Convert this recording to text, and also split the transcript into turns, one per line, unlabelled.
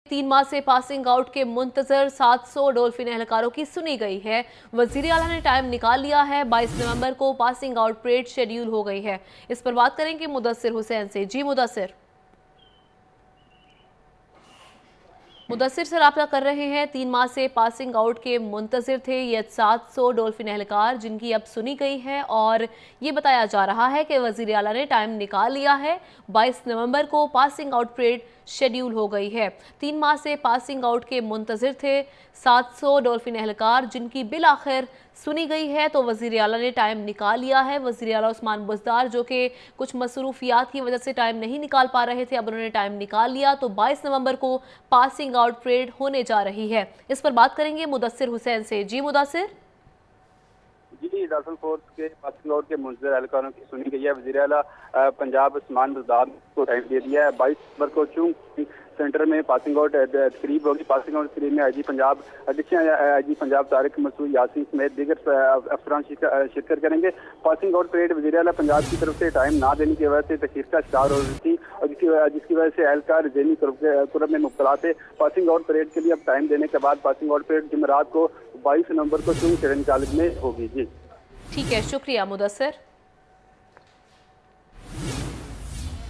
3 माह से passing out के मुंतजर 700 डॉल्फिन एहलकारों की सुनी गई है। वजीर आला ने टाइम निकाल लिया है। 22 नवंबर को पासिंग आउट परेड शेड्यूल हो गई है। इस पर बात करेंगे मुदस्सिर हुसैन से। जी मुदस्सिर से रब्ता कर रहे हैं। 3 माह से पासिंग आउट के मुंतजिर थे ये 700 डॉल्फिन एहलकार, जिनकी अब सुनी गई है और ये बताया जा रहा है कि वजीर आला ने टाइम निकाल लिया है। 22 नवंबर को पासिंग आउट परेड शेड्यूल हो गई है। 3 माह से पासिंग आउट के मुंतजिर थे 700 डॉल्फिन एहलकार, जिनकी बिल आखिर सुनी गई है, तो वजीर आला ने टाइम निकाल लिया है। वजीर आला उस्मान बुज़दार जो कि कुछ मसरूफियात की वजह से टाइम नहीं निकाल पा रहे थे, अब उन्होंने टाइम निकाल लिया, तो 22 नवंबर को पासिंग आउट परेड होने जा रही है। इस पर बात करेंगे मुदस्सिर हुसैन से। जी मुदस्सिर
जी, राफेल फोर्स के पासिंग आउट के मुंतज़िर एहलकारों की सुनी गई है। वज़ीर आला पंजाब उस्मान बुज़दार को टाइम दे दिया है। 22 नवंबर को चूंकि सेंटर में पासिंग आउट तकरीब होगी। पासिंग आउट तकरीब में आईजी पंजाब आईजी पंजाब तारिक मसूद यासीन समेत दीगर अफसरान शिरकत करेंगे। पासिंग आउट परेड वज़ीर आला पंजाब की तरफ से टाइम ना देने की वजह से तखीर का शिकार हो रही थी और जिसकी वजह से एहलकार ज़हनी कुरब में मुब्तला थे। पासिंग आउट परेड के लिए अब टाइम देने के बाद पासिंग आउट परेड जुमेरात को 22 नवंबर को चूंकि शहर कॉलेज में होगी। जी
ठीक है, शुक्रिया मुदस्सिर।